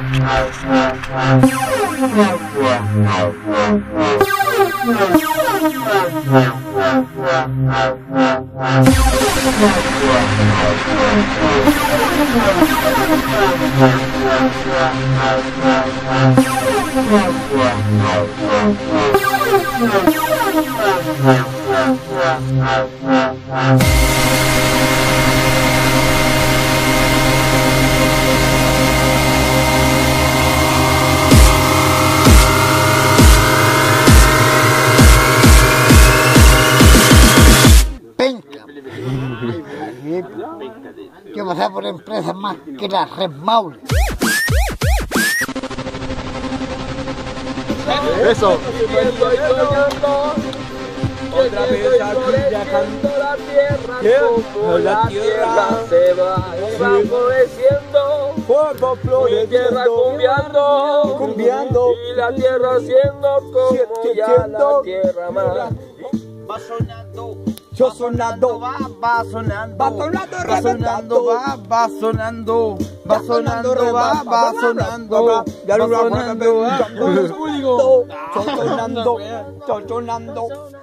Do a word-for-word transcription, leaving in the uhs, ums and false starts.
Yo pasé por empresas más que la Red Maule. Eso. Otra vez aquí viajando la tierra, como la tierra se va, y va floreciendo, Fuego mi tierra cumbiando, cumbiando, y la tierra siendo como ya la tierra más. Va sonando, yo sonando, va, va sonando, va sonando, va sonando, va, va sonando, va sonando, va, va sonando, va sonando, va sonando, sonando, sonando.